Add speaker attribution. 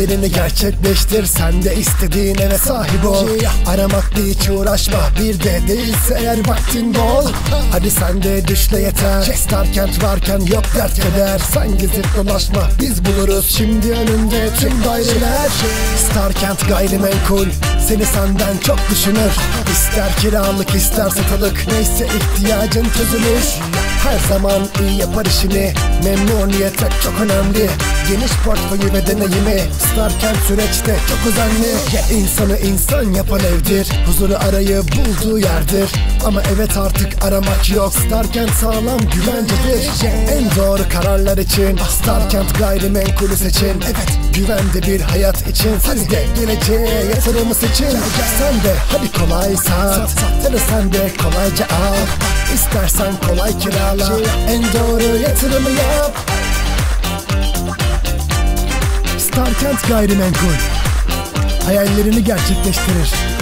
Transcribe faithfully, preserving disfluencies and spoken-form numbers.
Speaker 1: Hayallerini gerçekleştir, sen de istediğin eve sahip ol. Aramakla hiç uğraşma, bir de değilse eğer vaktin bol. Hadi sen de düşle yeter, Starkent varken yok dert keder. Sen gezip dolaşma, biz buluruz şimdi önünde tüm daireler. Starkent Gayrimenkul seni senden çok düşünür. İster kiralık ister satılık, neyse ihtiyacın çözülür. Her zaman iyi yapar işini, memnuniyet çok önemli. Geniş portföyü ve deneyimi, Starkent süreçte çok özenli. Ya insanı insan yapan evdir, huzuru arayıp bulduğu yerdir. Ama evet artık aramak yok, Starkent sağlam güvencedir. En doğru kararlar için Starkent Gayrimenkul'ü seçin. Evet, güvende bir hayat için, hadi de geleceğe yatırımı seçin. Sen de hadi kolay sat, ya da sen de kolayca al. İstersen kolay kirala, en doğru yatırımı yap. Starkent Gayrimenkul hayallerini gerçekleştirir.